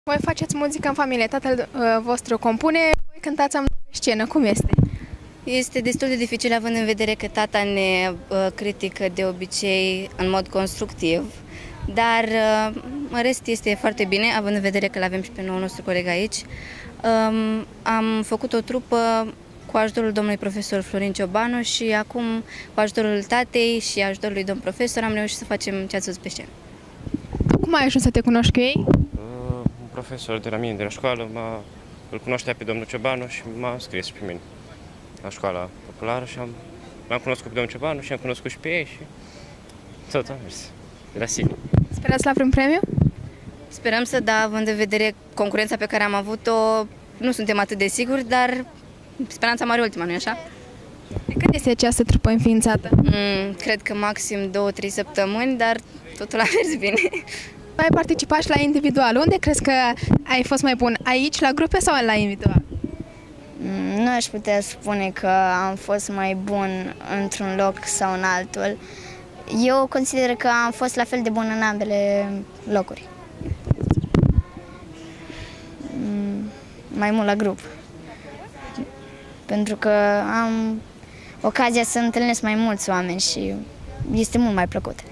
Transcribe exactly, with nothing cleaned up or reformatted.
Voi faceți muzică în familie, tatăl uh, vostru compune, voi cântați amândoi pe scenă. Cum este? Este destul de dificil având în vedere că tata ne uh, critică de obicei în mod constructiv, dar uh, în rest este foarte bine, având în vedere că l-avem și pe noul nostru coleg aici. Um, am făcut o trupă cu ajutorul domnului profesor Florin Ciobanu și acum cu ajutorul tatei și ajutorul lui domn profesor am reușit să facem ce ați văzut pe scenă. Cum ai ajuns să te cunoști cu ei? Un profesor de la mine, de la școală, îl cunoștea pe domnul Ciobanu și m-a scris pe mine la școala populară și am, m-am cunoscut pe domnul Ciobanu și am cunoscut și pe ei și tot a mers de la sine. Sperați la vreun premiu? Sperăm să da, având în vedere concurența pe care am avut-o, nu suntem atât de siguri, dar speranța mare ultima, nu-i așa? De când este această trupă înființată? Mm, cred că maxim două, trei săptămâni, dar totul a mers bine. Ai participat și la individual. Unde crezi că ai fost mai bun? Aici, la grupe sau la individual? Nu aș putea spune că am fost mai bun într-un loc sau în altul. Eu consider că am fost la fel de bun în ambele locuri. Mai mult la grup. Pentru că am ocazia să întâlnesc mai mulți oameni și este mult mai plăcut.